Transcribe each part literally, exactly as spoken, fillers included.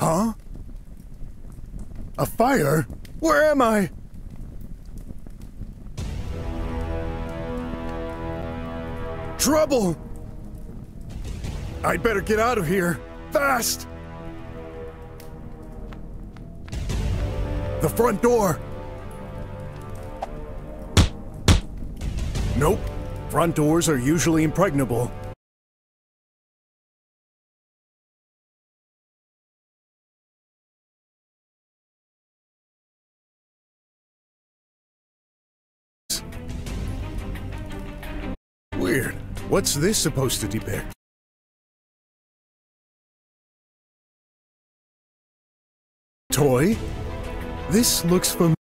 Huh? A fire? Where am I? Trouble! I'd better get out of here. Fast! The front door. Nope. Front doors are usually impregnable. Weird. What's this supposed to depict? Toy? This looks familiar.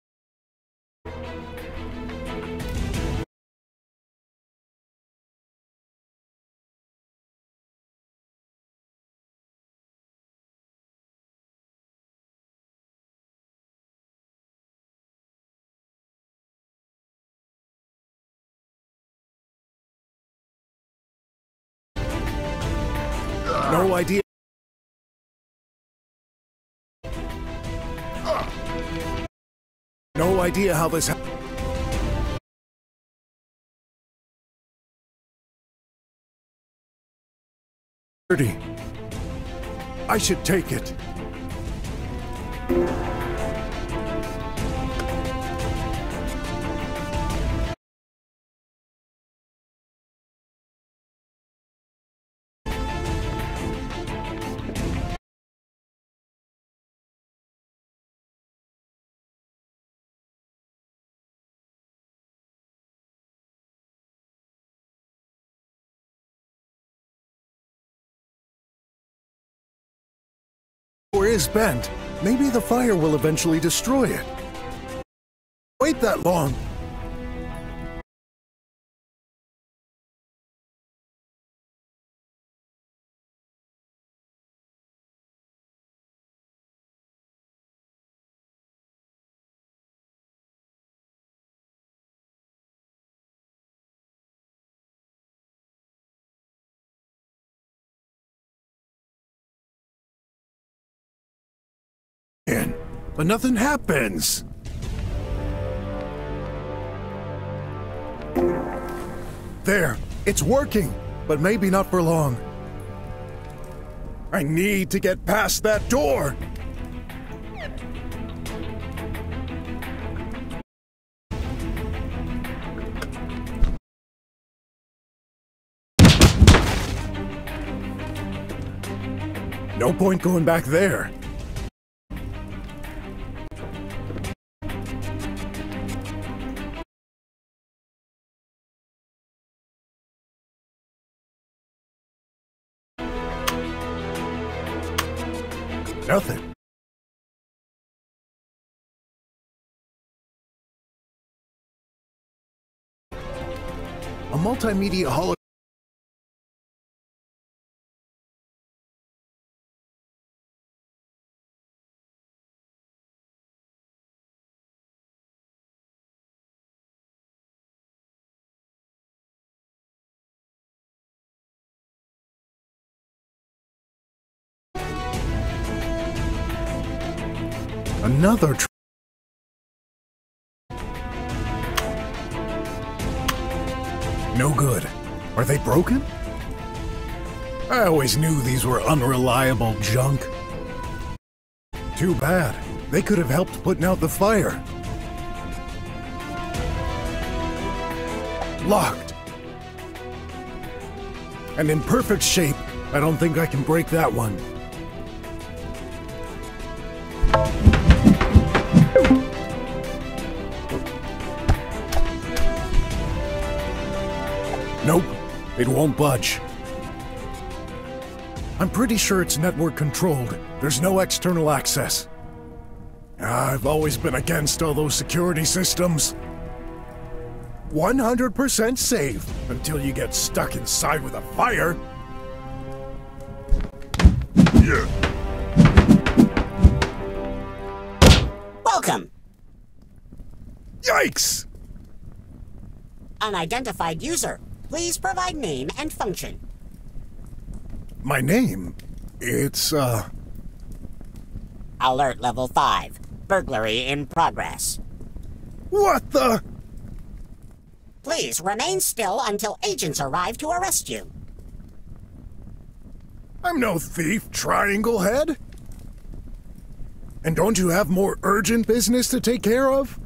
No idea. No idea how this happened. I should take it. Is bent. Maybe the fire will eventually destroy it. Wait that long. But nothing happens. There, it's working, but maybe not for long. I need to get past that door. No point going back there. Nothing. A multimedia holo. Another tr- No good. Are they broken? I always knew these were unreliable junk. Too bad. They could have helped putting out the fire. Locked. And in perfect shape. I don't think I can break that one. Nope, it won't budge. I'm pretty sure it's network controlled. There's no external access. I've always been against all those security systems. one hundred percent safe until you get stuck inside with a fire. Yeah. Welcome. Yikes! Unidentified user. Please provide name and function. My name? It's, uh... Alert level five. Burglary in progress. What the? Please remain still until agents arrive to arrest you. I'm no thief, Triangle Head. And don't you have more urgent business to take care of?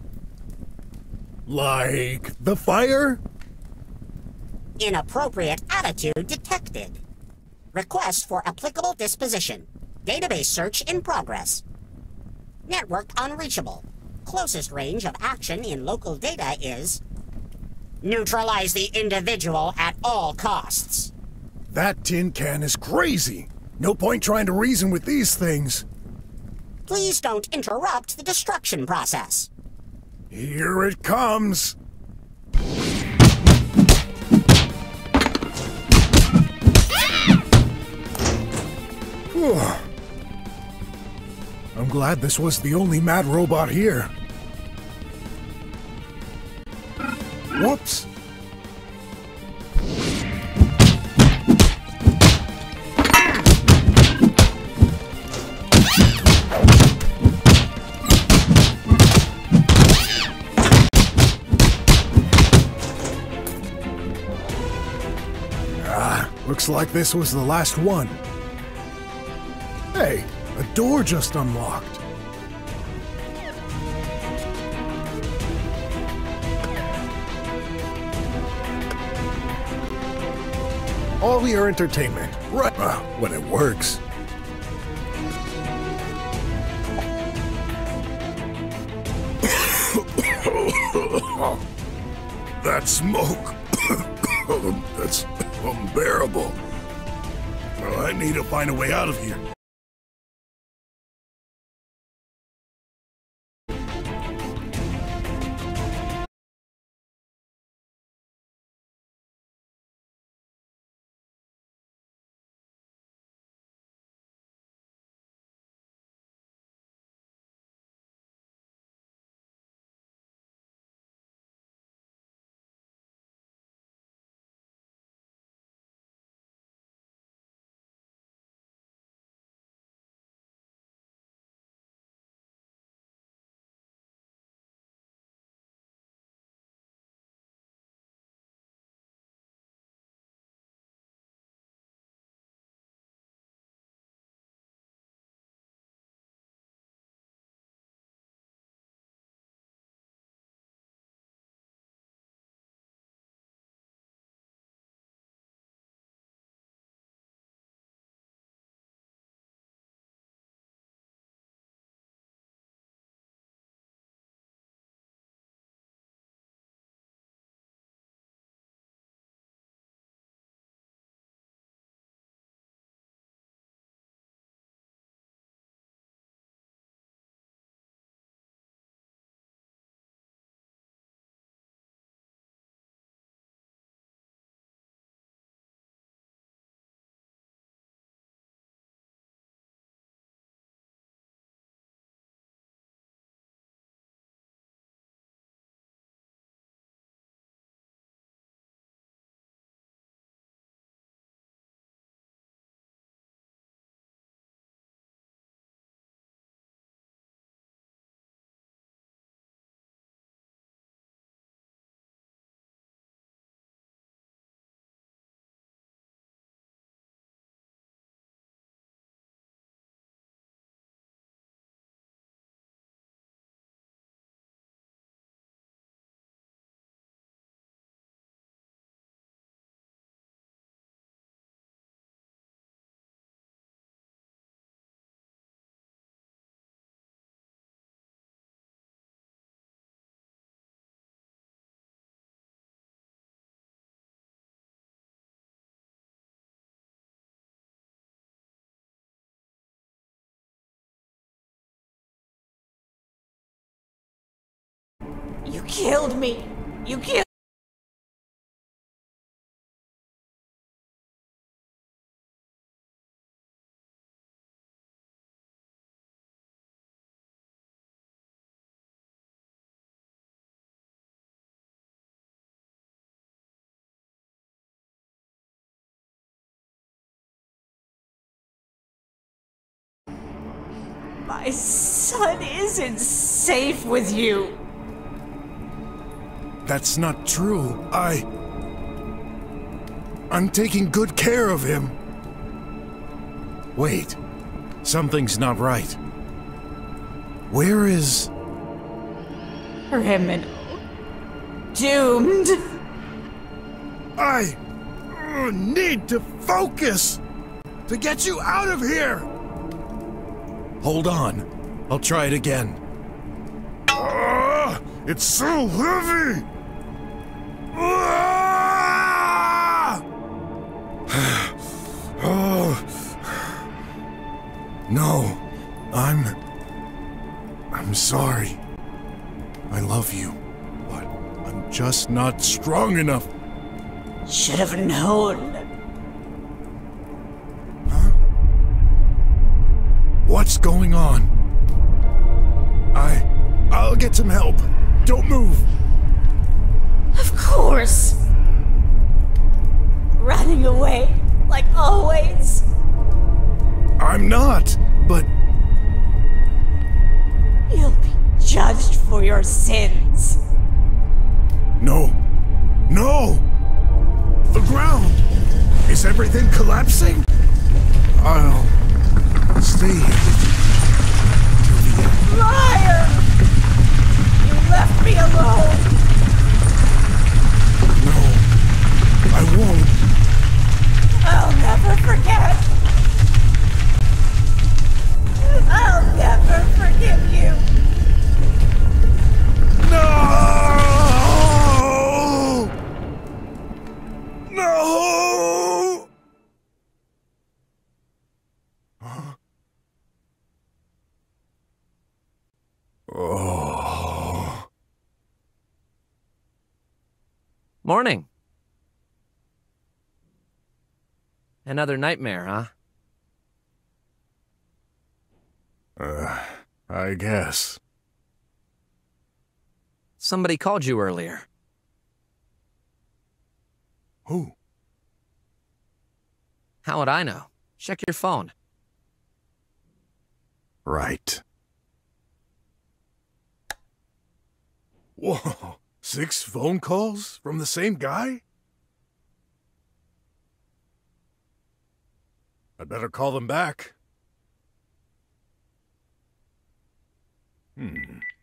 Like the fire? Inappropriate attitude detected. Request for applicable disposition. Database search in progress. Network unreachable. Closest range of action in local data is... Neutralize the individual at all costs. That tin can is crazy. No point trying to reason with these things. Please don't interrupt the destruction process. Here it comes. I'm glad this was the only mad robot here. Whoops. Ah, looks like this was the last one. Hey, a door just unlocked. All your entertainment, right? Uh, when it works. That smoke. That's unbearable. Well, I need to find a way out of here. You killed me! You killed- My son isn't safe with you. That's not true. I... I'm taking good care of him. Wait. Something's not right. Where is... Criminal. Doomed. I... uh, need to focus! To get you out of here! Hold on. I'll try it again. Ah, it's so heavy! Ah! Oh. No, I'm... I'm sorry. I love you, but I'm just not strong enough. Should have known. What's going on? I... I'll get some help. Don't move. Of course. Running away, like always. I'm not, but... You'll be judged for your sins. No. No! The ground! Is everything collapsing? I'll... stay here with you. Till the end. Liar! You left me alone. No. I won't. I'll never forget. I'll never forgive you. No! No! Huh? Oh. Morning. Another nightmare, huh? Uh, I guess. Somebody called you earlier. Who? How would I know? Check your phone. Right. Whoa, six phone calls from the same guy? I'd better call them back. Hmm.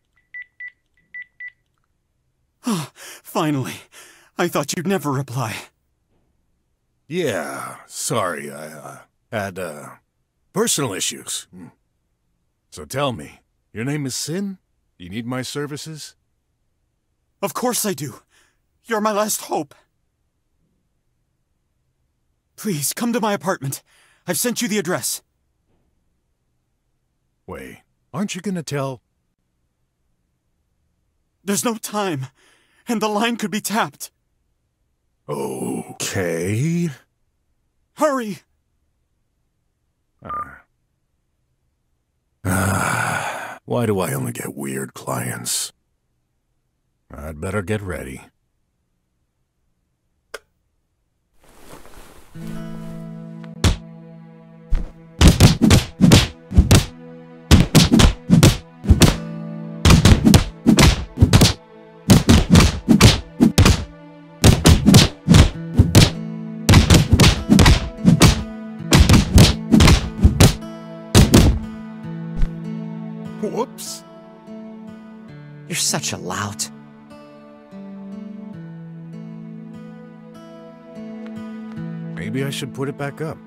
Oh, finally. I thought you'd never reply. Yeah, sorry, I uh, had, uh, personal issues. Hmm. So tell me, your name is Sin? Do you need my services? Of course I do. You're my last hope. Please, come to my apartment. I've sent you the address. Wait, aren't you gonna tell? There's no time, and the line could be tapped. Okay. Hurry! Uh. Ah, why do I only get weird clients? I'd better get ready. Whoops. You're such a lout. Maybe I should put it back up.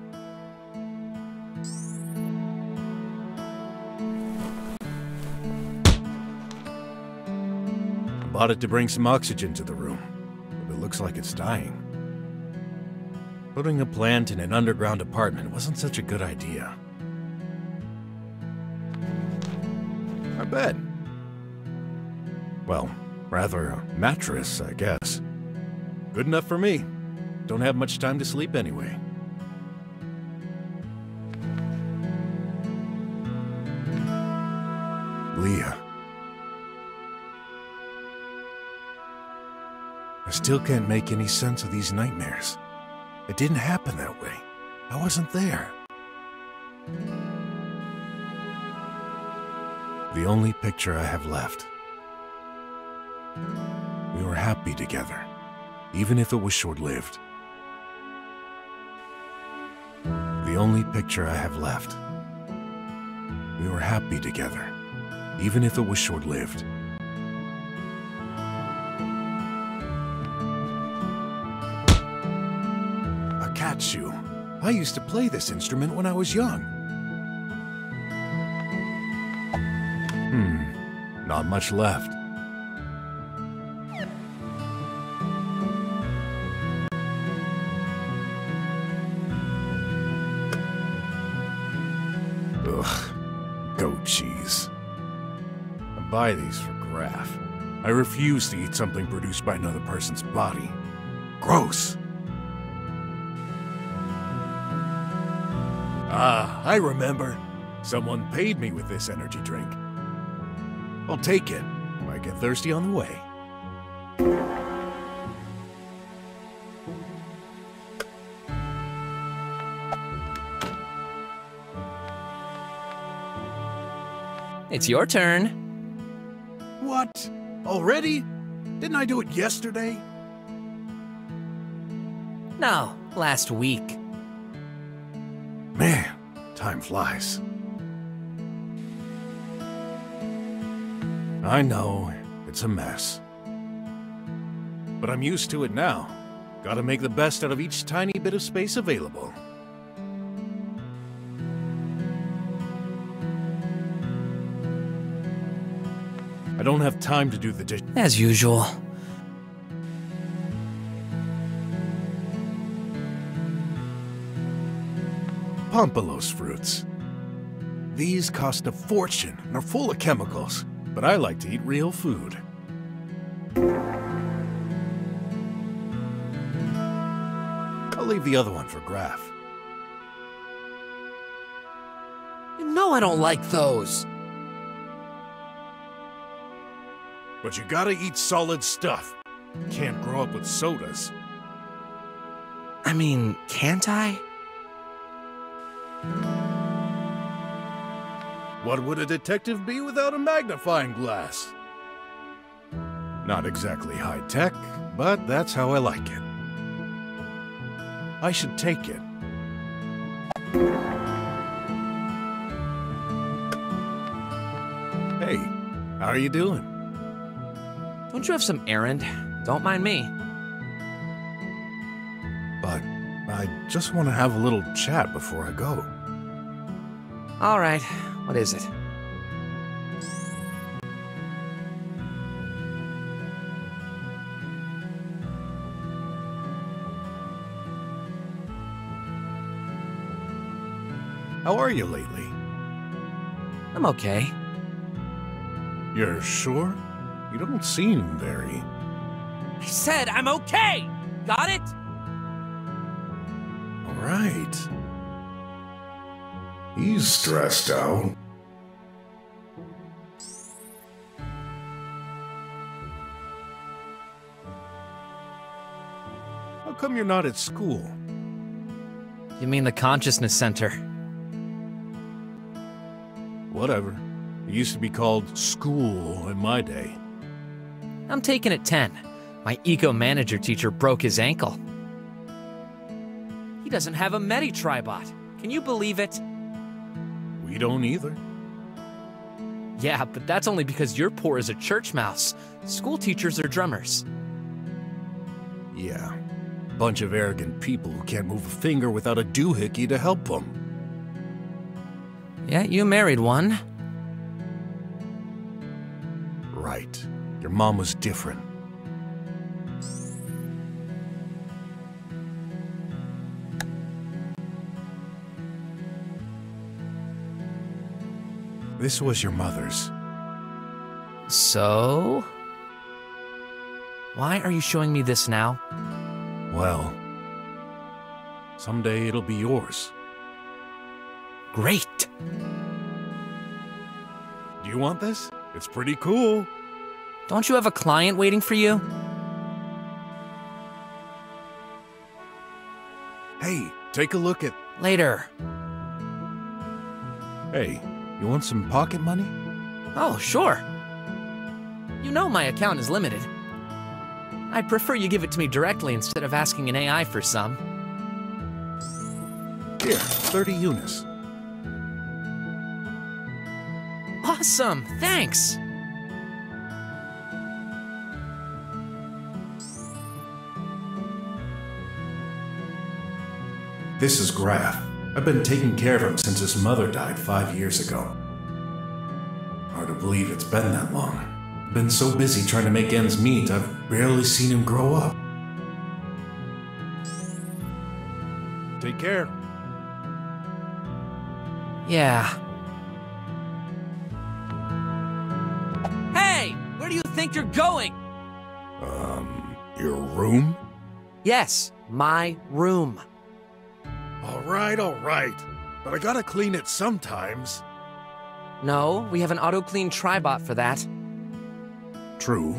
I bought it to bring some oxygen to the room, but it looks like it's dying. Putting a plant in an underground apartment wasn't such a good idea. My bed. Well, rather a mattress, I guess. Good enough for me. Don't have much time to sleep anyway. Leah. I still can't make any sense of these nightmares. It didn't happen that way. I wasn't there. The only picture I have left. We were happy together, even if it was short-lived. The only picture I have left. We were happy together, even if it was short-lived. A katsu. I used to play this instrument when I was young. Hmm, not much left. Ugh, goat cheese. I buy these for Graf. I refuse to eat something produced by another person's body. Gross. Ah, I remember. Someone paid me with this energy drink. I'll take it. Might get thirsty on the way. It's your turn. What? Already? Didn't I do it yesterday? No, last week. Man, time flies. I know, it's a mess. But I'm used to it now. Gotta make the best out of each tiny bit of space available. I don't have time to do the dish. As usual. Pompolos fruits. These cost a fortune and are full of chemicals, but I like to eat real food. I'll leave the other one for Graf. You know I don't like those. But you gotta eat solid stuff. Can't grow up with sodas. I mean, can't I? What would a detective be without a magnifying glass? Not exactly high-tech, but that's how I like it. I should take it. Hey, how are you doing? Don't you have some errand? Don't mind me. But I just want to have a little chat before I go. All right, what is it? How are you lately? I'm okay. You're sure? You don't seem very... I said I'm okay! Got it? All right. He's stressed out. How come you're not at school? You mean the Consciousness Center? Whatever. It used to be called school in my day. I'm taking it ten. My eco-manager teacher broke his ankle. He doesn't have a Medi-Tribot. Can you believe it? We don't either. Yeah, but that's only because you're poor as a church mouse. School teachers are drummers. Yeah. Bunch of arrogant people who can't move a finger without a doohickey to help them. Yeah, you married one. Right. Your mom was different. This was your mother's. So? Why are you showing me this now? Well, someday it'll be yours. Great! Do you want this? It's pretty cool. Don't you have a client waiting for you? Hey, take a look at... Later. Hey, you want some pocket money? Oh, sure. You know my account is limited. I'd prefer you give it to me directly instead of asking an A I for some. Here, thirty units. Awesome, thanks! This is Graf. I've been taking care of him since his mother died five years ago. Hard to believe it's been that long. Been so busy trying to make ends meet, I've barely seen him grow up. Take care. Yeah. Hey! Where do you think you're going? Um, your room? Yes, my room. All right, all right. But I gotta clean it sometimes. No, we have an auto-clean Tribot for that. True.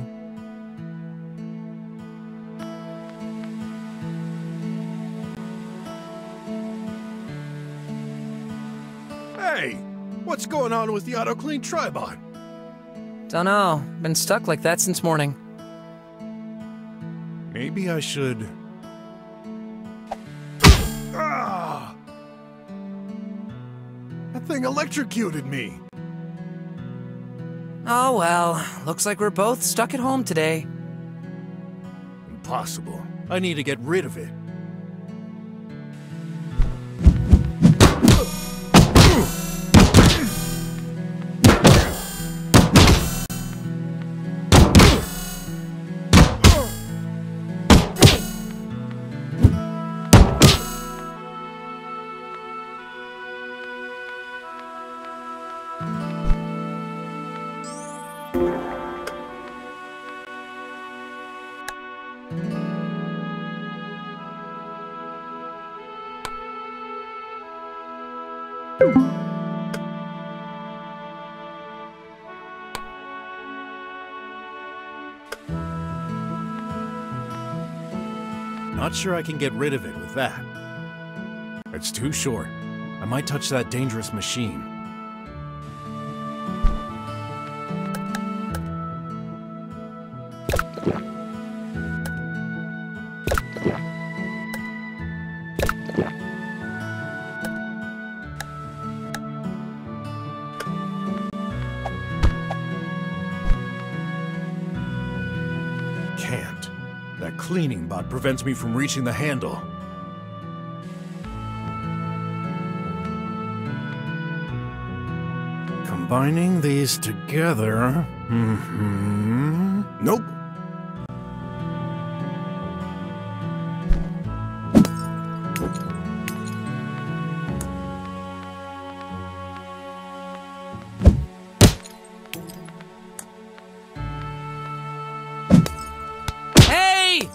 Hey! What's going on with the auto-clean Tribot? Dunno, been stuck like that since morning. Maybe I should... Ah! That thing electrocuted me. Oh well, looks like we're both stuck at home today. Impossible. I need to get rid of it. Not sure I can get rid of it with that. It's too short. I might touch that dangerous machine. Can't. That cleaning bot prevents me from reaching the handle. Combining these together... Mm-hmm. Nope. Hey!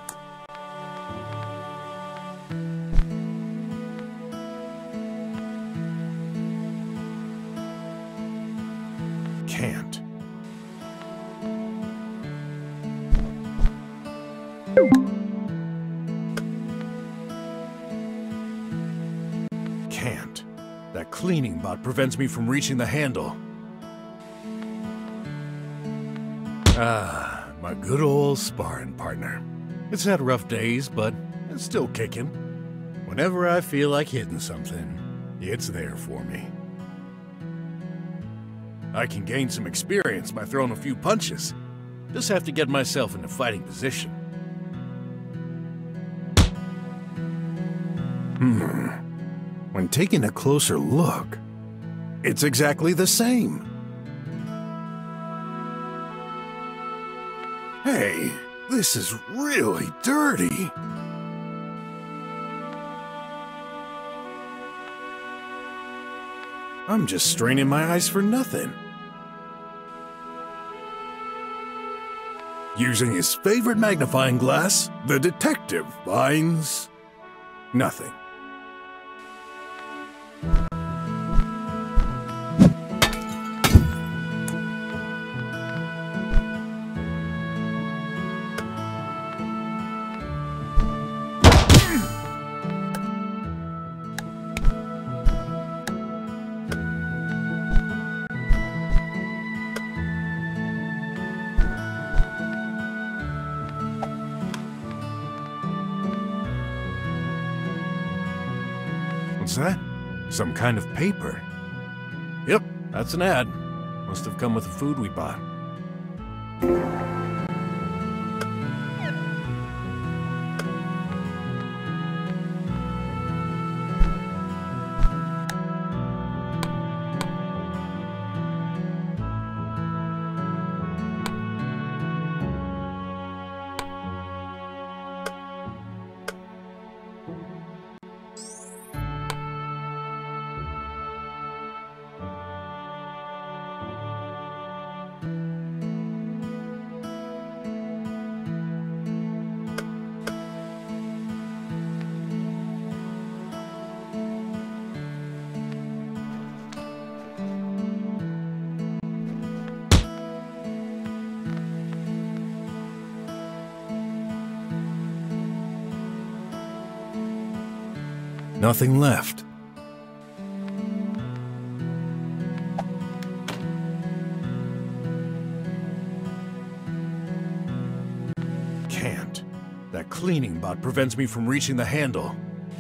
Can't. Can't. That cleaning bot prevents me from reaching the handle. Ah, my good old sparring partner. It's had rough days, but it's still kicking. Whenever I feel like hitting something, it's there for me. I can gain some experience by throwing a few punches. Just have to get myself into fighting position. Hmm. When taking a closer look, it's exactly the same. Hey, this is really dirty. I'm just straining my eyes for nothing. Using his favorite magnifying glass, the detective finds nothing. What's that? Some kind of paper? Yep, that's an ad. Must have come with the food we bought. Nothing left. Can't. That cleaning bot prevents me from reaching the handle.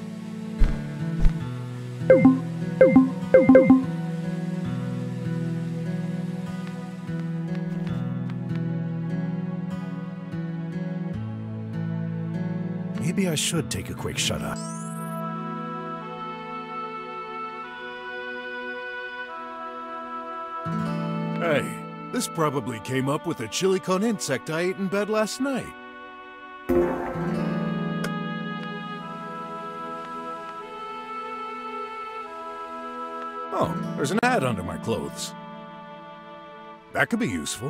Maybe I should take a quick shut-eye. Hey, this probably came up with a chili con insect I ate in bed last night. Oh, there's an ad under my clothes. That could be useful.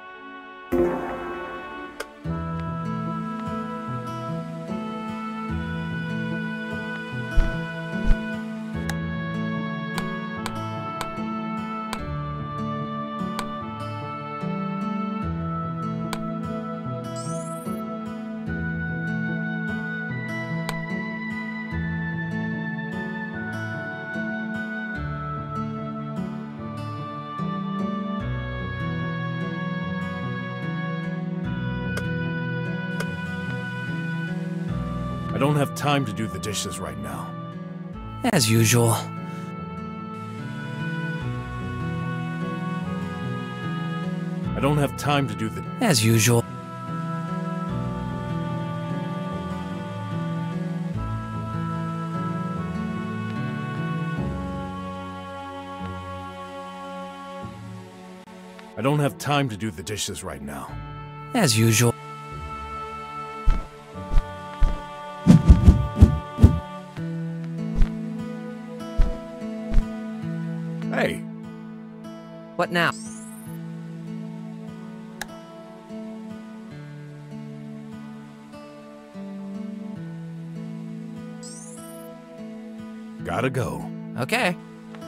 I don't have time to do the dishes right now. As usual. I don't have time to do the... As usual. I don't have time to do the dishes right now. As usual. Hey. What now? Gotta go. Okay.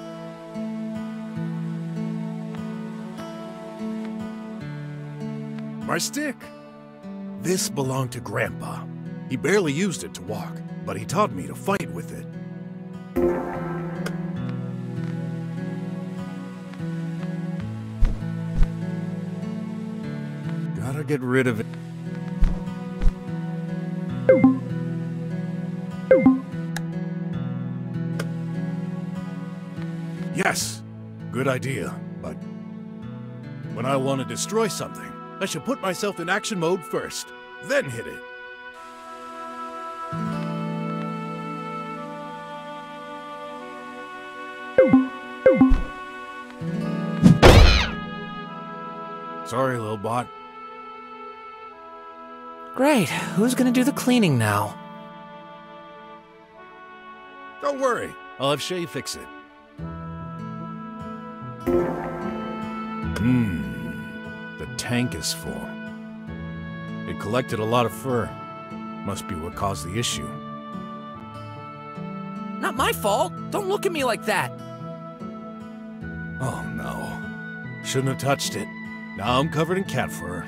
My stick. This belonged to Grandpa. He barely used it to walk, but he taught me to fight with it. Gotta get rid of it. Yes, good idea, but when I want to destroy something, I should put myself in action mode first, then hit it. Sorry, little bot. Great. Who's gonna do the cleaning now? Don't worry, I'll have Shay fix it. Hmm, the tank is full. It collected a lot of fur. Must be what caused the issue. Not my fault. Don't look at me like that. Oh no. Shouldn't have touched it. Now I'm covered in cat fur.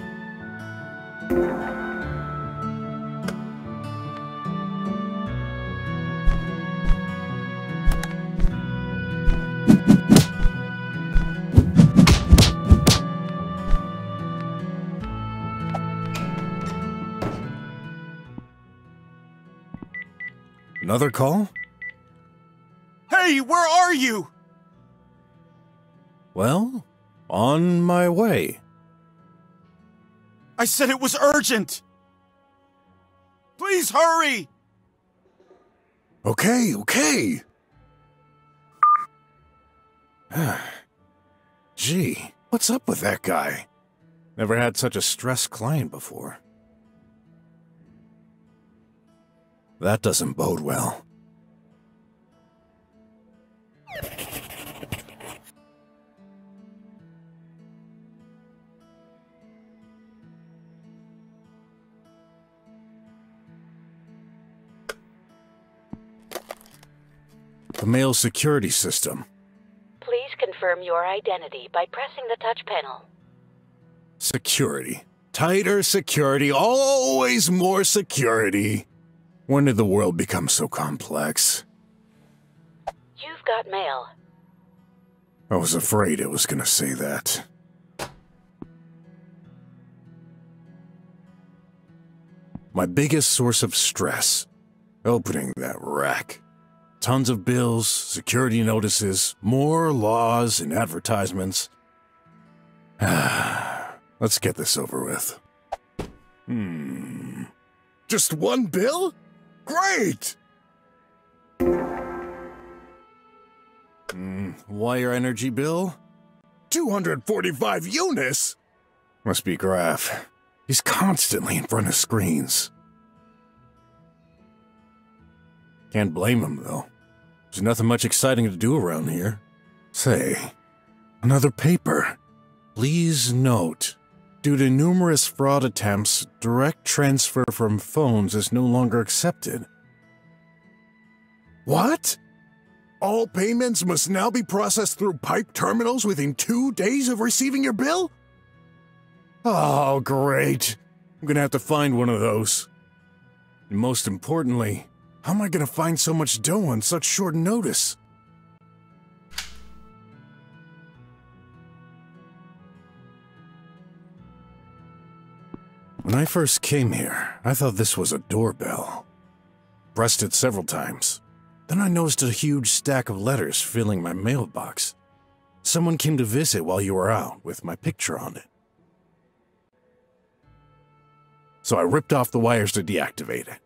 Another call? Hey, where are you? Well, on my way. I said it was urgent! Please hurry! Okay, okay. Gee, what's up with that guy? Never had such a stressed client before. That doesn't bode well. The mail security system. Please confirm your identity by pressing the touch panel. Security. Tighter security, always more security. When did the world become so complex? You've got mail. I was afraid it was gonna say that. My biggest source of stress. Opening that rack. Tons of bills, security notices, more laws and advertisements. Let's get this over with. Hmm. Just one bill? Great! Mm, wire energy bill? two hundred forty-five units? Must be Graf. He's constantly in front of screens. Can't blame him, though. There's nothing much exciting to do around here. Say, another paper. Please note, due to numerous fraud attempts, direct transfer from phones is no longer accepted. What? All payments must now be processed through pipe terminals within two days of receiving your bill? Oh, great. I'm gonna have to find one of those. And most importantly, how am I gonna find so much dough on such short notice? When I first came here, I thought this was a doorbell. Pressed it several times. Then I noticed a huge stack of letters filling my mailbox. Someone came to visit while you were out with my picture on it. So I ripped off the wires to deactivate it.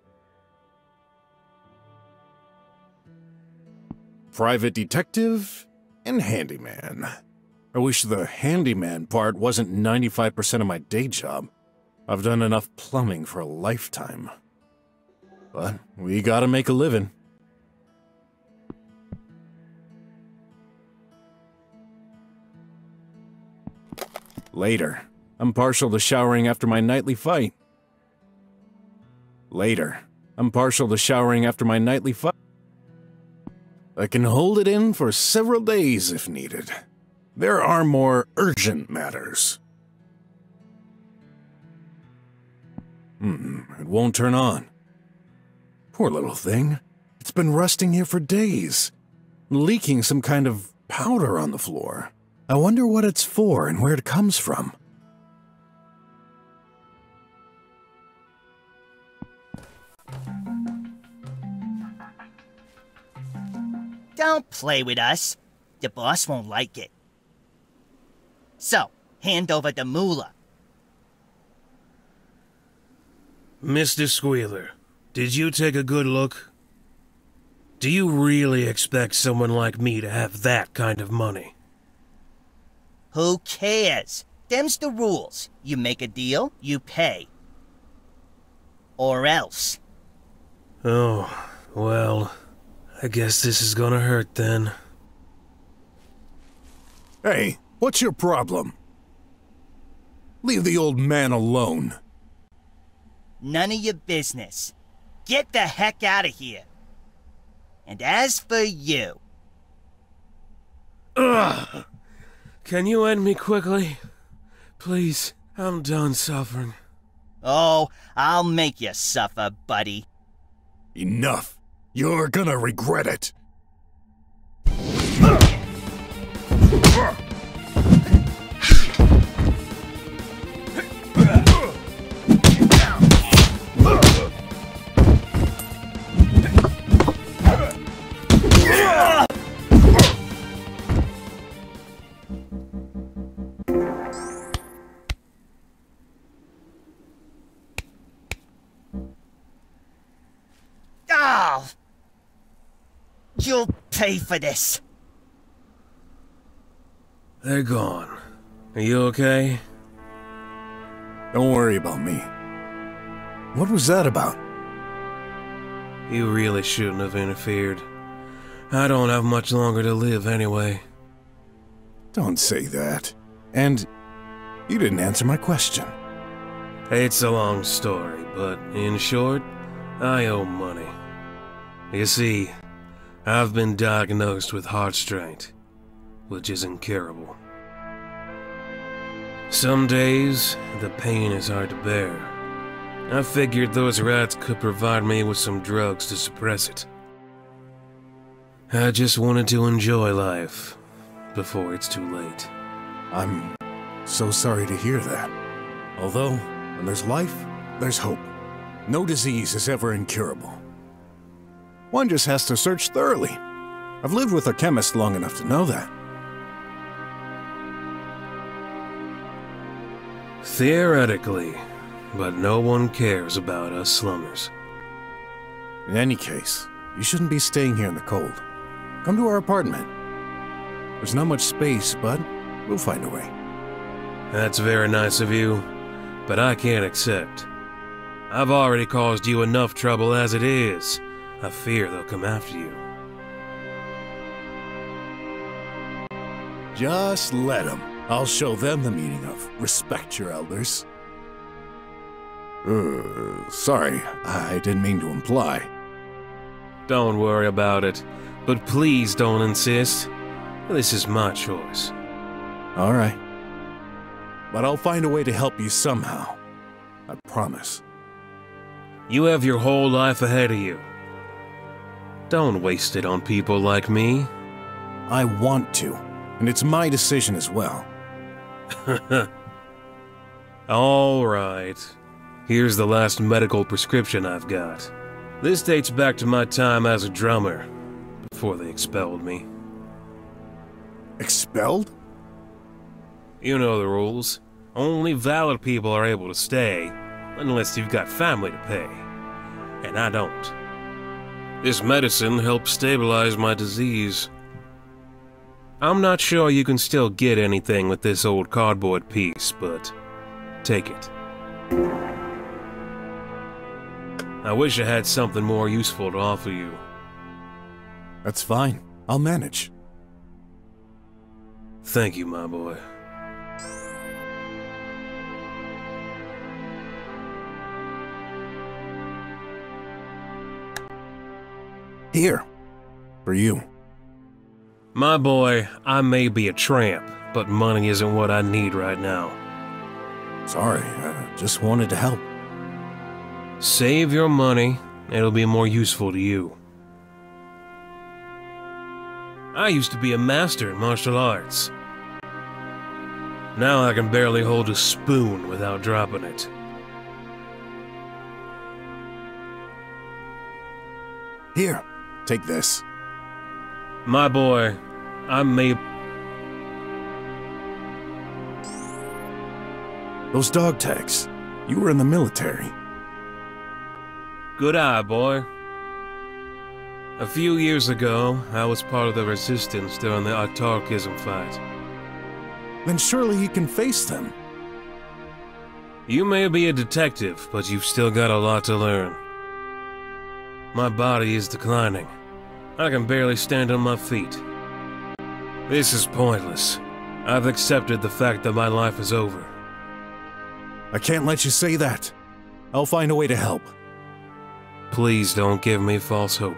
Private detective and handyman. I wish the handyman part wasn't ninety-five percent of my day job. I've done enough plumbing for a lifetime. But we gotta make a living. Later, I'm partial to showering after my nightly fight. Later, I'm partial to showering after my nightly fight. I can hold it in for several days if needed. There are more urgent matters. Hmm, it won't turn on. Poor little thing. It's been rusting here for days, leaking some kind of powder on the floor. I wonder what it's for and where it comes from. Don't play with us. The boss won't like it. So, hand over the moolah. Mister Squealer, did you take a good look? Do you really expect someone like me to have that kind of money? Who cares? Them's the rules. You make a deal, you pay. Or else. Oh, well, I guess this is gonna hurt then. Hey, what's your problem? Leave the old man alone. None of your business. Get the heck out of here. And as for you... Ugh! Can you end me quickly? Please, I'm done suffering. Oh, I'll make you suffer, buddy. Enough. You're gonna regret it. You'll pay for this. They're gone. Are you okay? Don't worry about me. What was that about? You really shouldn't have interfered. I don't have much longer to live anyway. Don't say that. And you didn't answer my question. It's a long story, but in short, I owe money. You see, I've been diagnosed with heart strain, which is incurable. Some days, the pain is hard to bear. I figured those rats could provide me with some drugs to suppress it. I just wanted to enjoy life before it's too late. I'm so sorry to hear that. Although, when there's life, there's hope. No disease is ever incurable. One just has to search thoroughly. I've lived with a chemist long enough to know that. Theoretically, but no one cares about us slummers. In any case, you shouldn't be staying here in the cold. Come to our apartment. There's not much space, but we'll find a way. That's very nice of you, but I can't accept. I've already caused you enough trouble as it is. I fear they'll come after you. Just let them. I'll show them the meaning of respect your elders. Uh, sorry, I didn't mean to imply. Don't worry about it, but please don't insist. This is my choice. All right. But I'll find a way to help you somehow. I promise. You have your whole life ahead of you. Don't waste it on people like me. I want to, and it's my decision as well. All right. Here's the last medical prescription I've got. This dates back to my time as a drummer, before they expelled me. Expelled? You know the rules. Only valid people are able to stay, unless you've got family to pay. And I don't. This medicine helps stabilize my disease. I'm not sure you can still get anything with this old cardboard piece, but take it. I wish I had something more useful to offer you. That's fine. I'll manage. Thank you, my boy. Here. For you. My boy, I may be a tramp, but money isn't what I need right now. Sorry, I just wanted to help. Save your money, it'll be more useful to you. I used to be a master in martial arts. Now I can barely hold a spoon without dropping it. Here, take this. My boy, I may... Those dog tags. You were in the military. Good eye, boy. A few years ago, I was part of the resistance during the autarkism fight. Then surely you can face them. You may be a detective, but you've still got a lot to learn. My body is declining. I can barely stand on my feet. This is pointless. I've accepted the fact that my life is over. I can't let you say that. I'll find a way to help. Please don't give me false hope.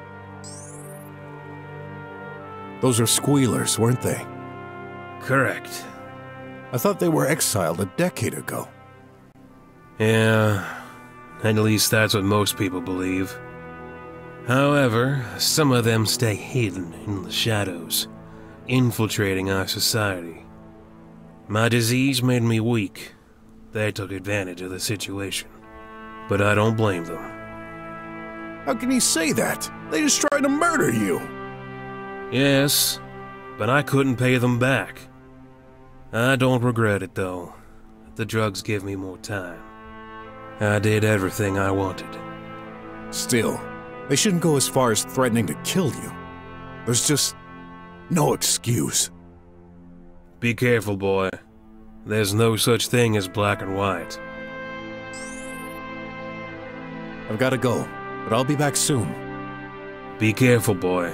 Those are squealers, weren't they? Correct. I thought they were exiled a decade ago. Yeah, at least that's what most people believe. However, some of them stay hidden in the shadows, infiltrating our society. My disease made me weak. They took advantage of the situation. But I don't blame them. How can you say that? They just tried to murder you! Yes, but I couldn't pay them back. I don't regret it, though. The drugs give me more time. I did everything I wanted. Still, they shouldn't go as far as threatening to kill you. There's just no excuse. Be careful, boy. There's no such thing as black and white. I've gotta go, but I'll be back soon. Be careful, boy.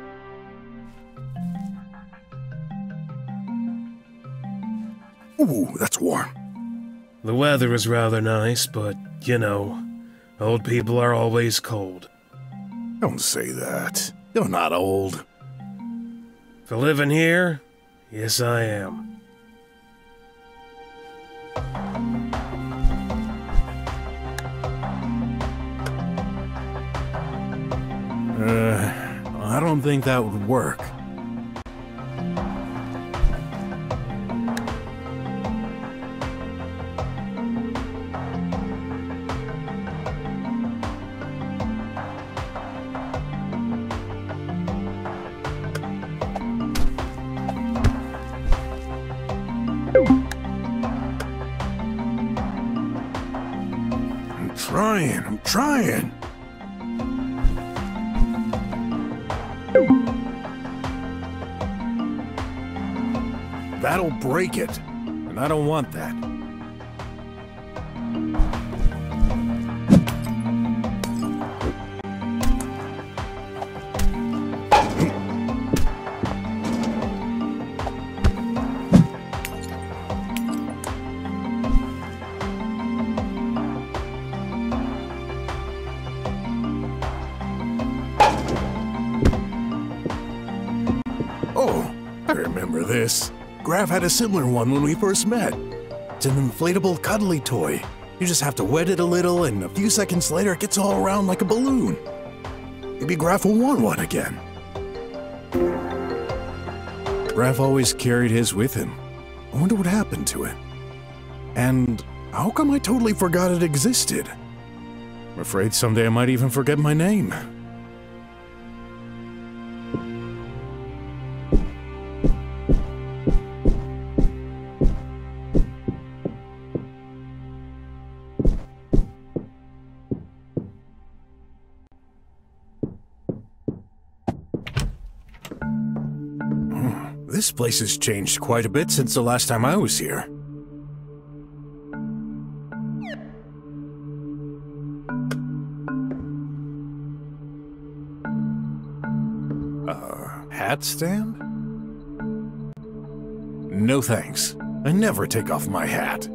Ooh, that's warm. The weather is rather nice, but, you know, old people are always cold. Don't say that. You're not old. For living here, yes I am. Uh, I don't think that would work. I'm trying, I'm trying. That'll break it, and I don't want that. Oh, I remember this. Graf had a similar one when we first met. It's an inflatable cuddly toy. You just have to wet it a little, and a few seconds later it gets all around like a balloon. Maybe Graf will want one again. Graf always carried his with him. I wonder what happened to it. And how come I totally forgot it existed? I'm afraid someday I might even forget my name. This place has changed quite a bit since the last time I was here. Uh, hat stand? No thanks. I never take off my hat.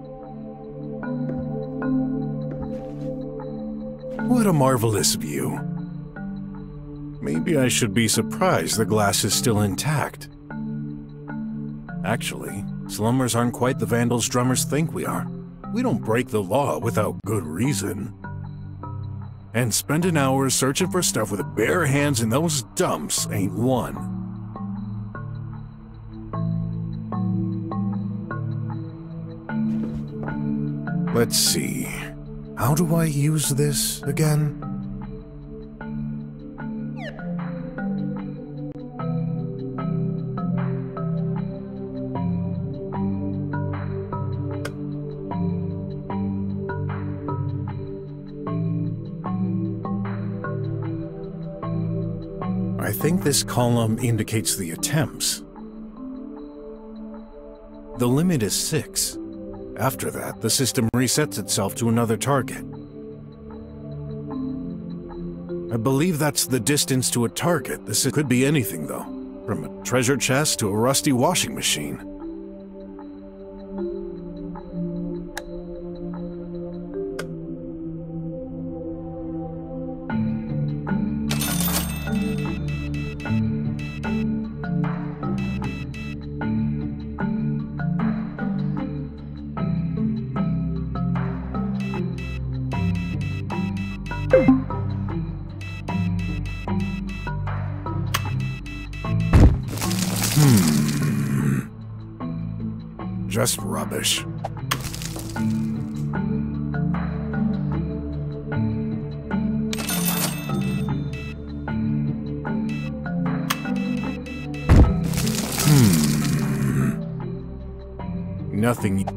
What a marvelous view. Maybe I should be surprised the glass is still intact. Actually, slummers aren't quite the vandals drummers think we are. We don't break the law without good reason. And spending hours searching for stuff with bare hands in those dumps ain't one. Let's see. How do I use this again? I think this column indicates the attempts. The limit is six. After that, the system resets itself to another target. I believe that's the distance to a target. This could be anything, though. From a treasure chest to a rusty washing machine. Hmm. Just rubbish. Hmm. Nothing.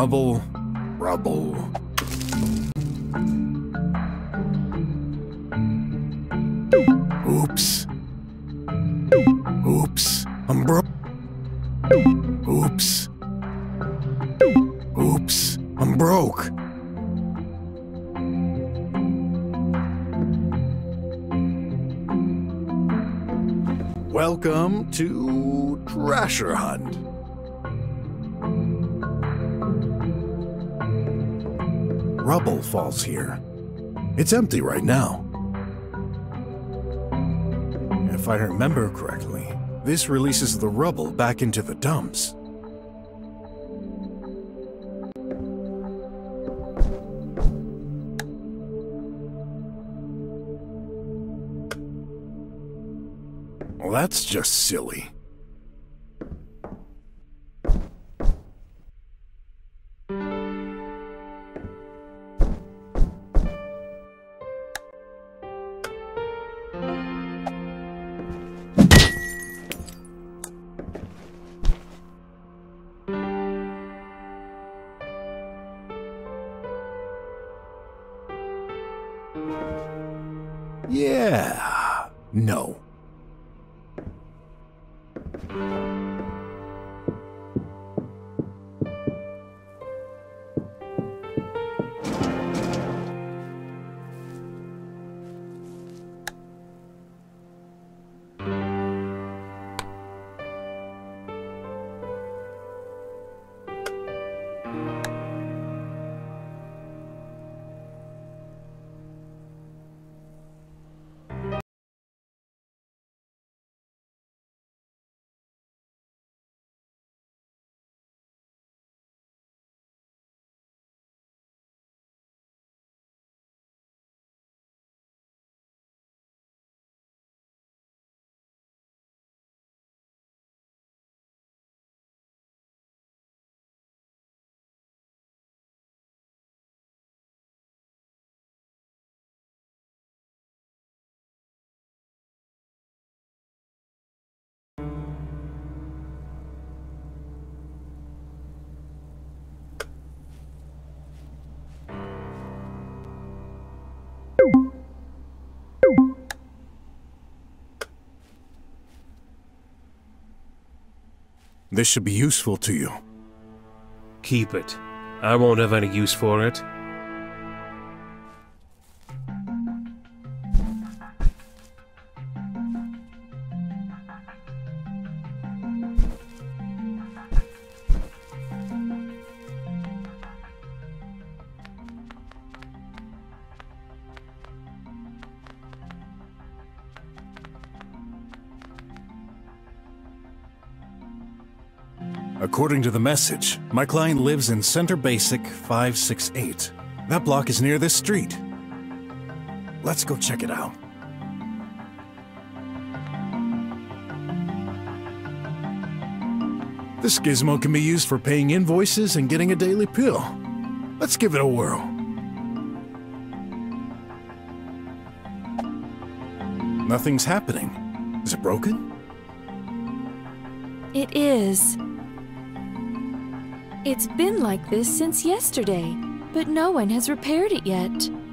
Rubble, rubble. Oops. Oops. I'm broke. Oops. Oops. I'm broke. Welcome to Trasher Hunt. Rubble falls here. It's empty right now. If I remember correctly, this releases the rubble back into the dumps. Well, that's just silly. Yeah. No. This should be useful to you. Keep it. I won't have any use for it. According to the message, my client lives in Center Basic five six eight. That block is near this street. Let's go check it out. This gizmo can be used for paying invoices and getting a daily pill. Let's give it a whirl. Nothing's happening. Is it broken? It is. It's been like this since yesterday, but no one has repaired it yet.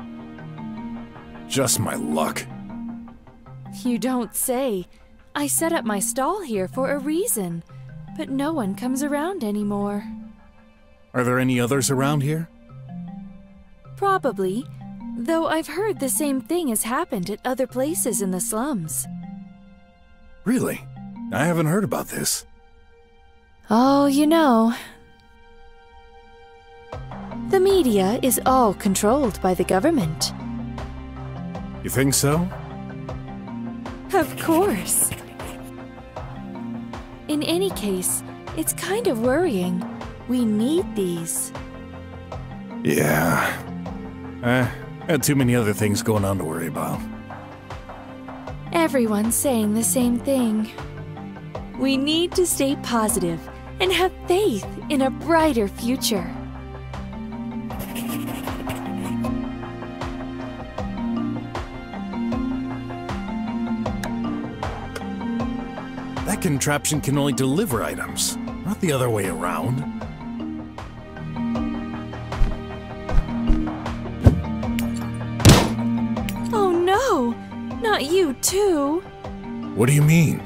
Just my luck. You don't say. I set up my stall here for a reason, but no one comes around anymore. Are there any others around here? Probably, though I've heard the same thing has happened at other places in the slums. Really? I haven't heard about this. Oh, you know... The media is all controlled by the government. You think so? Of course. In any case, it's kind of worrying. We need these. Yeah. I had too many other things going on to worry about. Everyone's saying the same thing. We need to stay positive and have faith in a brighter future. That contraption can only deliver items, not the other way around. Not you, too. What do you mean?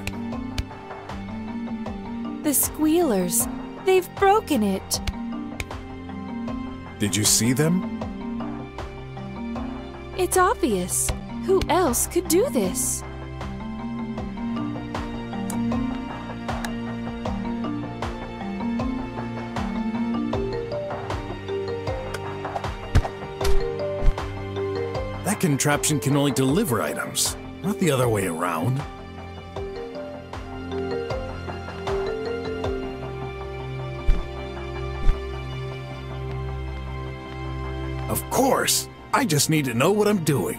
The squealers. They've broken it. Did you see them? It's obvious. Who else could do this? That contraption can only deliver items, not the other way around. Of course! I just need to know what I'm doing.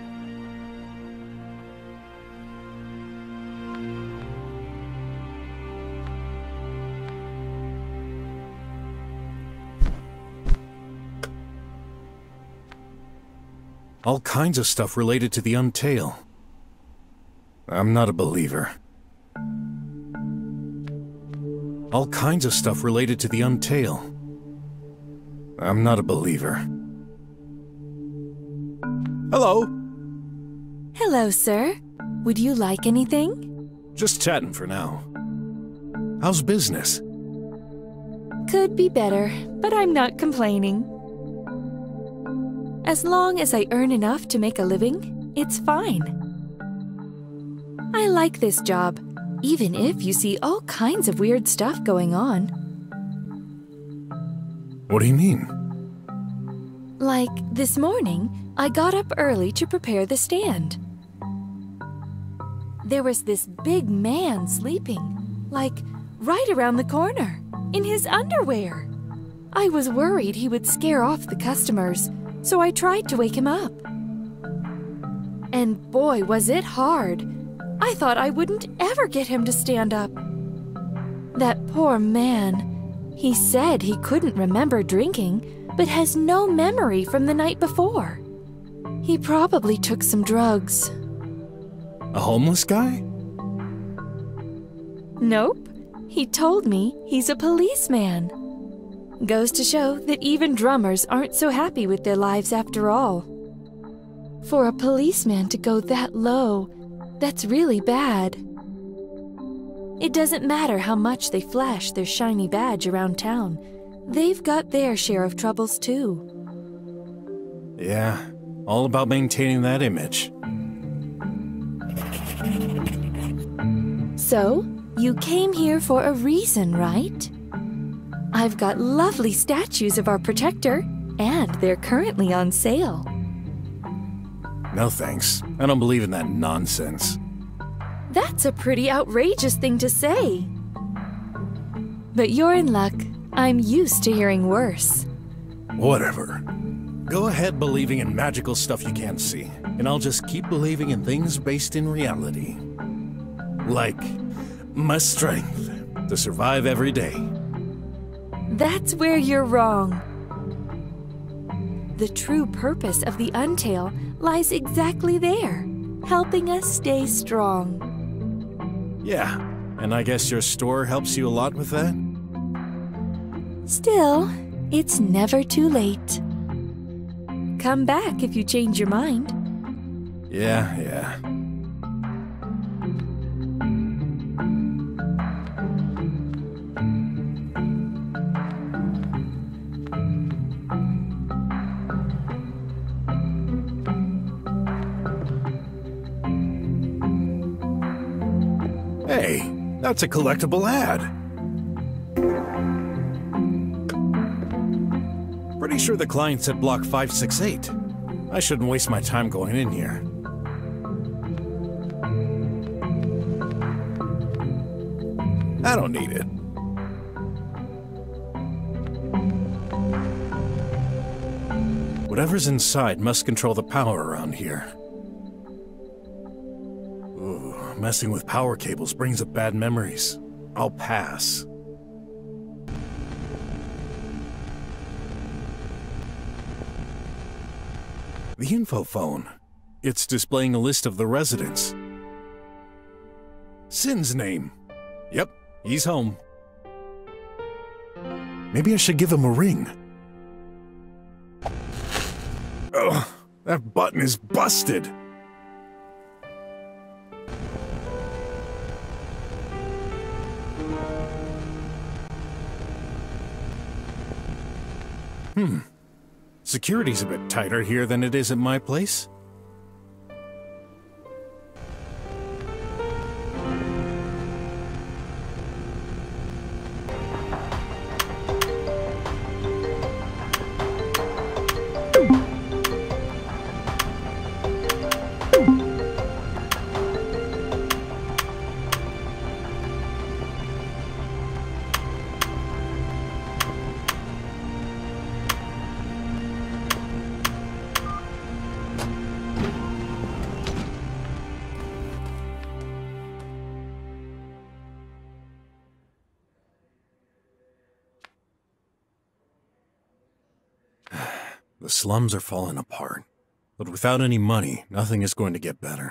All kinds of stuff related to the Untail. I'm not a believer. All kinds of stuff related to the Untail. I'm not a believer. Hello. Hello, sir. Would you like anything? Just chatting for now. How's business? Could be better, but I'm not complaining. As long as I earn enough to make a living, it's fine. I like this job, even if you see all kinds of weird stuff going on. What do you mean? Like this morning, I got up early to prepare the stand. There was this big man sleeping, like right around the corner, in his underwear. I was worried he would scare off the customers, so I tried to wake him up. And boy, was it hard. I thought I wouldn't ever get him to stand up. That poor man. He said he couldn't remember drinking, but has no memory from the night before. He probably took some drugs. A homeless guy? Nope. He told me he's a policeman. Goes to show that even drummers aren't so happy with their lives after all. For a policeman to go that low, that's really bad. It doesn't matter how much they flash their shiny badge around town. They've got their share of troubles too. Yeah, all about maintaining that image. So, you came here for a reason, right? I've got lovely statues of our protector, and they're currently on sale. No thanks. I don't believe in that nonsense. That's a pretty outrageous thing to say. But you're in luck. I'm used to hearing worse. Whatever. Go ahead believing in magical stuff you can't see, and I'll just keep believing in things based in reality. Like my strength to survive every day. That's where you're wrong. The true purpose of the Untail lies exactly there, helping us stay strong. Yeah, and I guess your store helps you a lot with that? Still, it's never too late. Come back if you change your mind. Yeah, yeah. Hey, that's a collectible ad. Pretty sure the client's at block five six eight. I shouldn't waste my time going in here. I don't need it. Whatever's inside must control the power around here. Ooh, messing with power cables brings up bad memories. I'll pass. The info phone. It's displaying a list of the residents. Sin's name. Yep, he's home. Maybe I should give him a ring. Ugh, that button is busted. Hmm. Security's a bit tighter here than it is at my place. The slums are falling apart, but without any money, nothing is going to get better.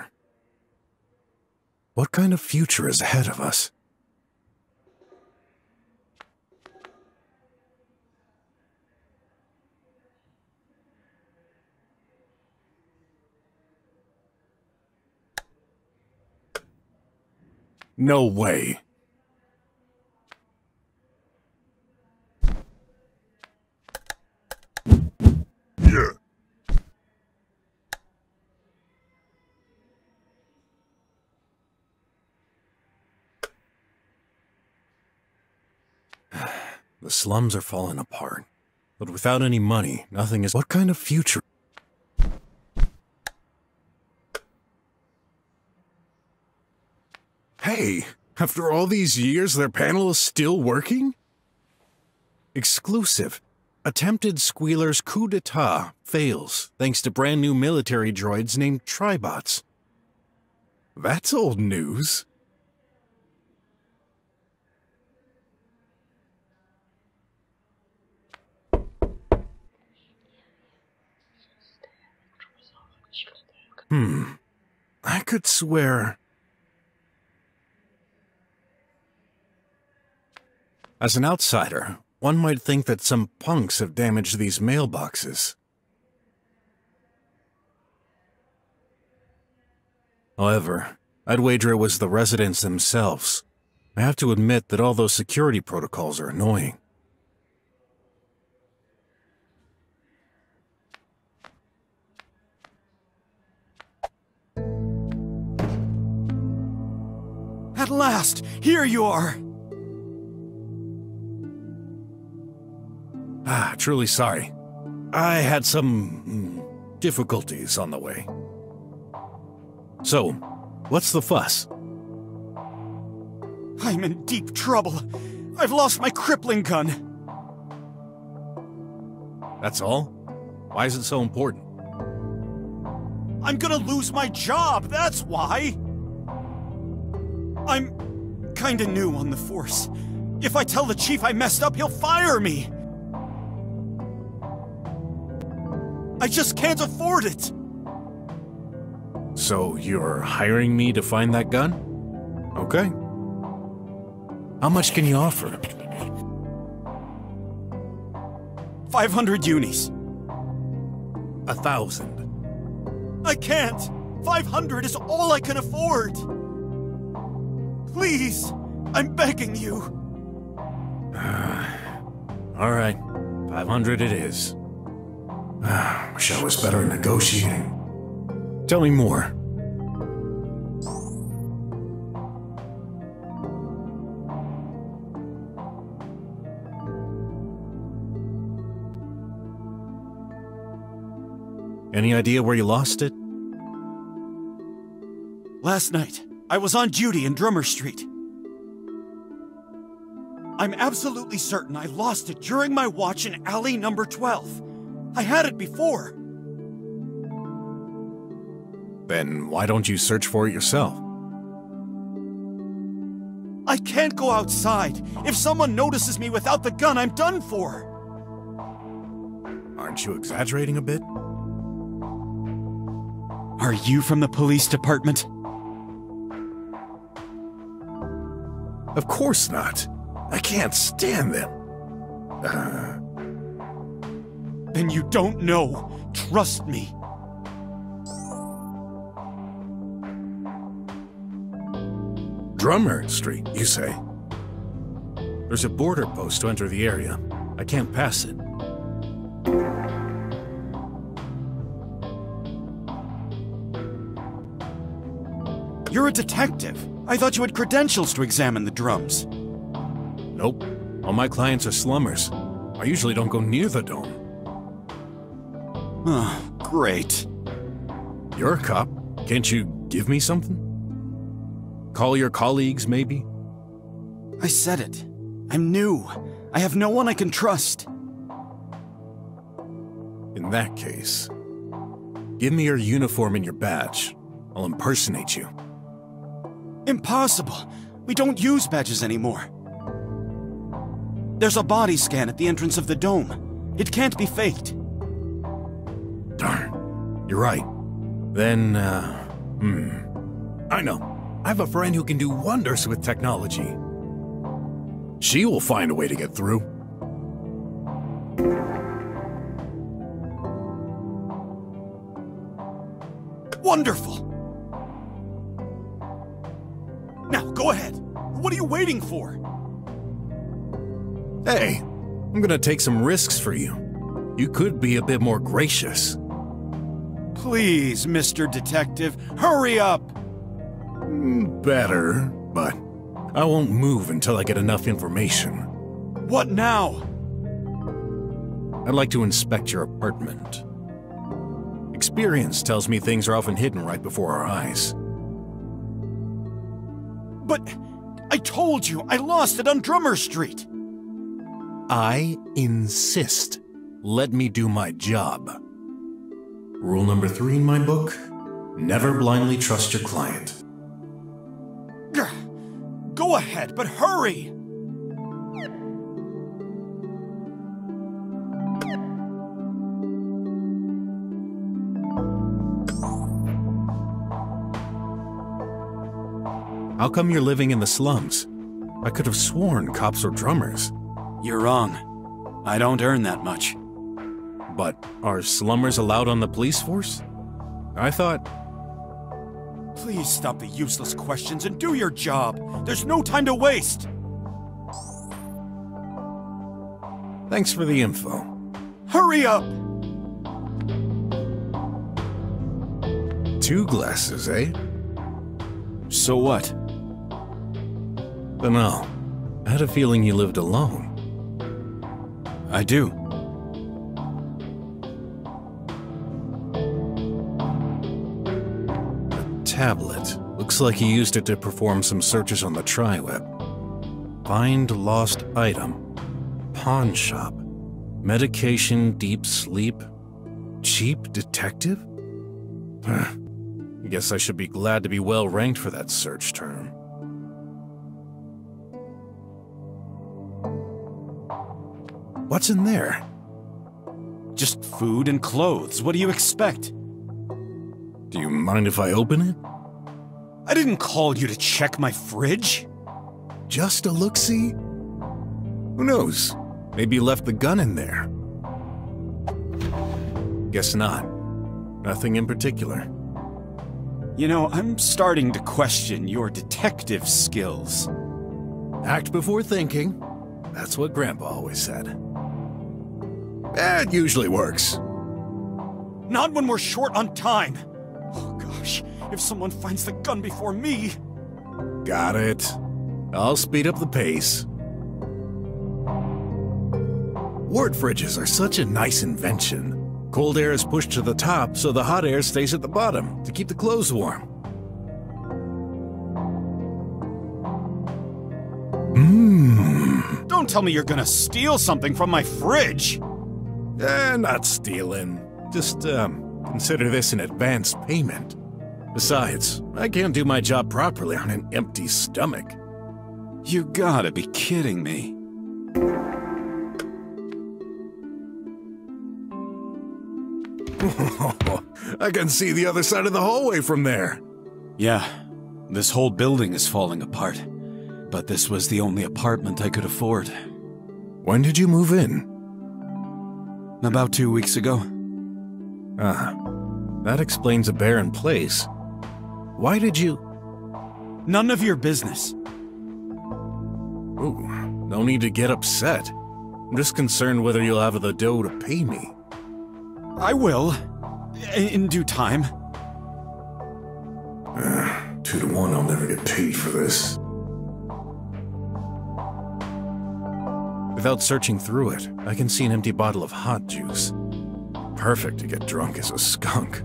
What kind of future is ahead of us? No way. Yeah. The slums are falling apart, but without any money, nothing is... What kind of future? Hey, after all these years, their panel is still working? Exclusive. Attempted Squealer's coup d'etat fails thanks to brand new military droids named Tribots. That's old news. Hmm. I could swear... As an outsider, one might think that some punks have damaged these mailboxes. However, I'd wager it was the residents themselves. I have to admit that all those security protocols are annoying. At last! Here you are! Ah, truly sorry. I had some mm, difficulties on the way. So, what's the fuss? I'm in deep trouble. I've lost my crippling gun. That's all? Why is it so important? I'm gonna lose my job, that's why! I'm kinda new on the force. If I tell the chief I messed up, he'll fire me! I just can't afford it! So you're hiring me to find that gun? Okay. How much can you offer? five hundred unis. A thousand. I can't! five hundred is all I can afford! Please! I'm begging you! All right. five hundred it is. Wish I was better at negotiating. Tell me more. Any idea where you lost it? Last night, I was on duty in Drummer Street. I'm absolutely certain I lost it during my watch in alley number twelve. I had it before. Then why don't you search for it yourself? I can't go outside. If someone notices me without the gun, I'm done for. Aren't you exaggerating a bit? Are you from the police department? Of course not. I can't stand them. Uh... Then you don't know. Trust me. Drummer Street, you say? There's a border post to enter the area. I can't pass it. You're a detective. I thought you had credentials to examine the drums. Nope. All my clients are slummers. I usually don't go near the dome. Oh, great. You're a cop. Can't you give me something? Call your colleagues, maybe? I said it. I'm new. I have no one I can trust. In that case, give me your uniform and your badge. I'll impersonate you. Impossible. We don't use badges anymore. There's a body scan at the entrance of the dome. It can't be faked. Darn. You're right. Then, uh, hmm. I know. I have a friend who can do wonders with technology. She will find a way to get through. Wonderful! Now, go ahead. What are you waiting for? Hey, I'm gonna take some risks for you. You could be a bit more gracious. Please, Mister Detective, hurry up! Better, but I won't move until I get enough information. What now? I'd like to inspect your apartment. Experience tells me things are often hidden right before our eyes. But I told you, I lost it on Drummer Street. I insist. Let me do my job. Rule number three in my book, never blindly trust your client. Go ahead, but hurry! How come you're living in the slums? I could have sworn cops were drummers. You're wrong. I don't earn that much. But are slummers allowed on the police force? I thought... Please stop the useless questions and do your job. There's no time to waste. Thanks for the info. Hurry up! Two glasses, eh? So what? Dunno. I had a feeling you lived alone. I do. A tablet. Looks like you used it to perform some searches on the Triweb. Find lost item. Pawn shop. Medication, deep sleep. Cheap detective? Guess I should be glad to be well ranked for that search term. What's in there? Just food and clothes. What do you expect? Do you mind if I open it? I didn't call you to check my fridge. Just a look-see? Who knows? Maybe you left the gun in there. Guess not. Nothing in particular. You know, I'm starting to question your detective skills. Act before thinking. That's what Grandpa always said. It usually works. Not when we're short on time. Oh gosh, if someone finds the gun before me... Got it. I'll speed up the pace. Ward fridges are such a nice invention. Cold air is pushed to the top, so the hot air stays at the bottom to keep the clothes warm. Mmm. Don't tell me you're gonna steal something from my fridge! Eh, not stealing. Just, um, consider this an advance payment. Besides, I can't do my job properly on an empty stomach. You gotta be kidding me. I can see the other side of the hallway from there. Yeah, this whole building is falling apart. But this was the only apartment I could afford. When did you move in? About two weeks ago. Ah, that explains a barren place. Why did you... None of your business. Ooh, no need to get upset. I'm just concerned whether you'll have the dough to pay me. I will. In due time. Two to one, I'll never get paid for this. Without searching through it, I can see an empty bottle of hot juice. Perfect to get drunk as a skunk.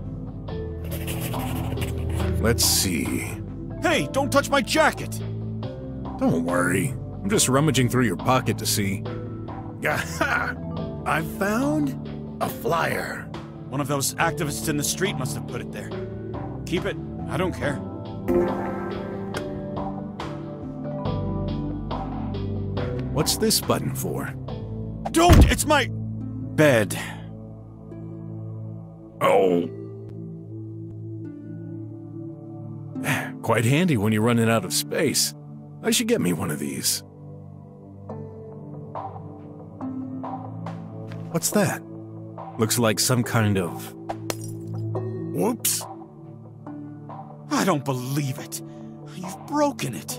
Let's see. Hey, don't touch my jacket! Don't worry. I'm just rummaging through your pocket to see. Aha! I found a flyer. One of those activists in the street must have put it there. Keep it. I don't care. What's this button for? Don't! It's my... bed. Oh. Quite handy when you're running out of space. I should get me one of these. What's that? Looks like some kind of... Whoops. I don't believe it. You've broken it.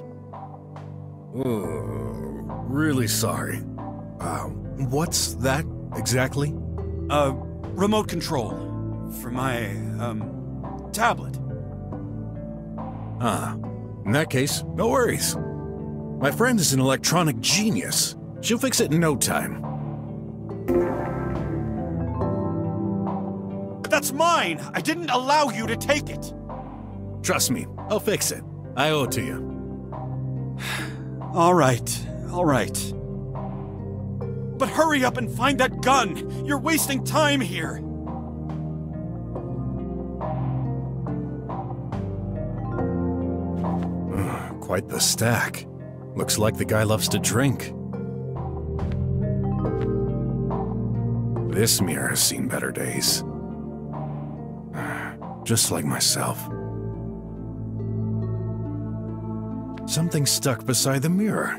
Oh, really sorry. Uh, what's that exactly? Uh, remote control. For my, um, tablet. Ah, in that case, no worries. My friend is an electronic genius. She'll fix it in no time. That's mine! I didn't allow you to take it! Trust me, I'll fix it. I owe it to you. All right, all right. But hurry up and find that gun! You're wasting time here! Quite the stack. Looks like the guy loves to drink. This mirror has seen better days. Just like myself. Something stuck beside the mirror.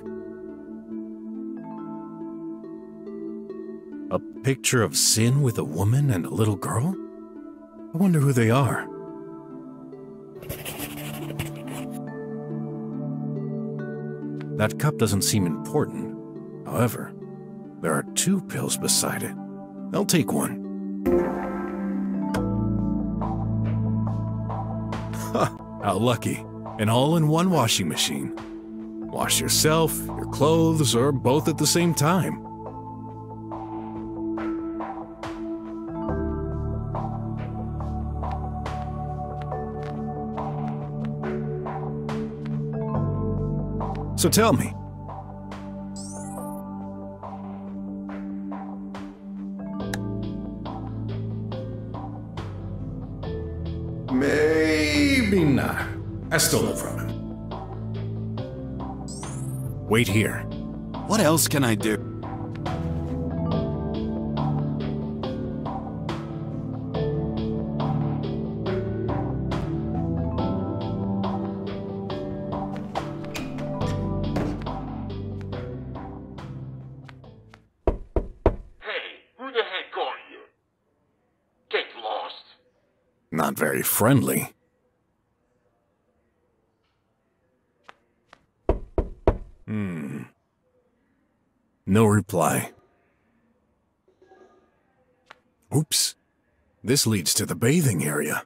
A picture of Sin with a woman and a little girl? I wonder who they are. That cup doesn't seem important. However, there are two pills beside it. I'll take one. Ha! How lucky. And all in one washing machine. Wash yourself, your clothes, or both at the same time. So tell me. Maybe not. I stole it from him. Wait here. What else can I do? Not very friendly. Hmm. No reply. Oops. This leads to the bathing area.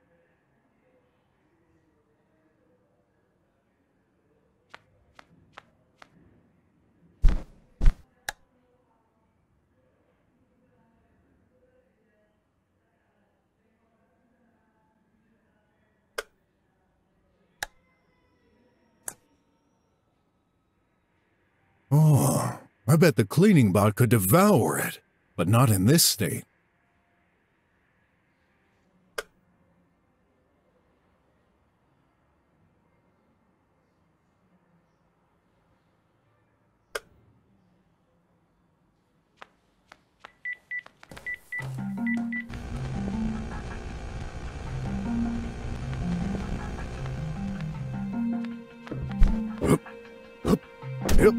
Oh, I bet the cleaning bot could devour it, but not in this state. Up, up, yep.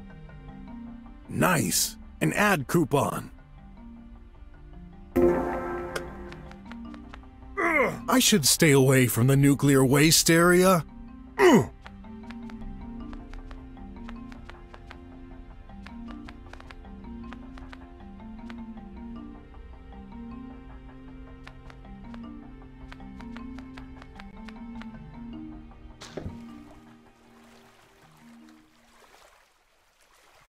Nice! An ad coupon! I should stay away from the nuclear waste area.